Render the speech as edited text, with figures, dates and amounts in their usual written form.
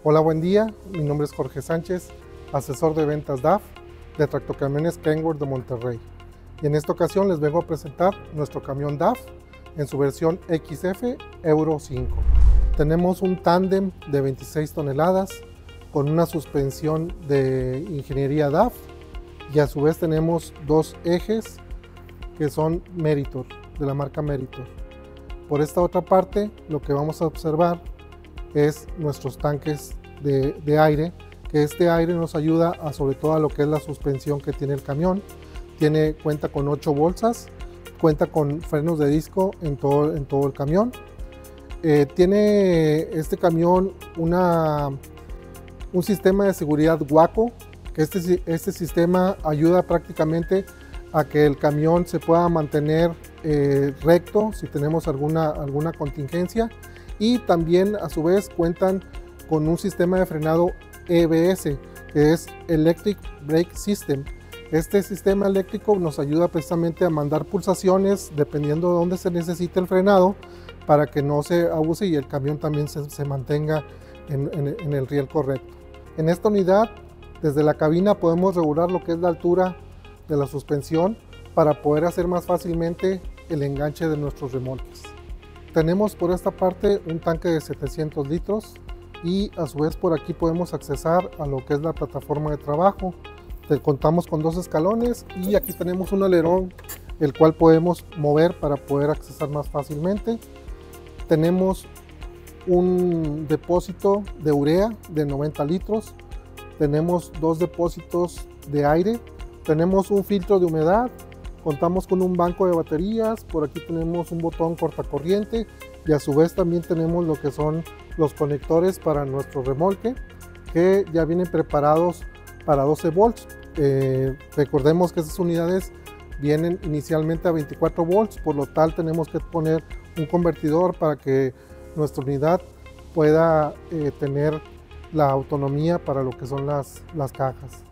Hola, buen día. Mi nombre es Jorge Sánchez, asesor de ventas DAF de Tractocamiones Kenworth de Monterrey. Y en esta ocasión les vengo a presentar nuestro camión DAF en su versión XF Euro 5. Tenemos un tándem de 26 toneladas con una suspensión de ingeniería DAF y a su vez tenemos dos ejes que son Meritor, de la marca Meritor. Por esta otra parte, lo que vamos a observar es nuestros tanques de aire, que este aire nos ayuda a sobre todo a lo que es la suspensión que tiene el camión. Cuenta con 8 bolsas, cuenta con frenos de disco en todo el camión. Tiene este camión un sistema de seguridad Waco, que este sistema ayuda prácticamente a que el camión se pueda mantener recto si tenemos alguna contingencia, y también a su vez cuentan con un sistema de frenado EBS, que es Electric Brake System. Este sistema eléctrico nos ayuda precisamente a mandar pulsaciones dependiendo de dónde se necesite el frenado para que no se abuse y el camión también se mantenga en el riel correcto. En esta unidad, desde la cabina podemos regular lo que es la altura de la suspensión para poder hacer más fácilmente el enganche de nuestros remolques. Tenemos por esta parte un tanque de 700 litros y a su vez por aquí podemos accesar a lo que es la plataforma de trabajo. Contamos con 2 escalones y aquí tenemos un alerón el cual podemos mover para poder accesar más fácilmente. Tenemos un depósito de urea de 90 litros, tenemos 2 depósitos de aire, tenemos un filtro de humedad, contamos con un banco de baterías, por aquí tenemos un botón cortacorriente y a su vez también tenemos lo que son los conectores para nuestro remolque, que ya vienen preparados para 12 volts. Recordemos que estas unidades vienen inicialmente a 24 volts, por lo tal tenemos que poner un convertidor para que nuestra unidad pueda tener la autonomía para lo que son las cajas.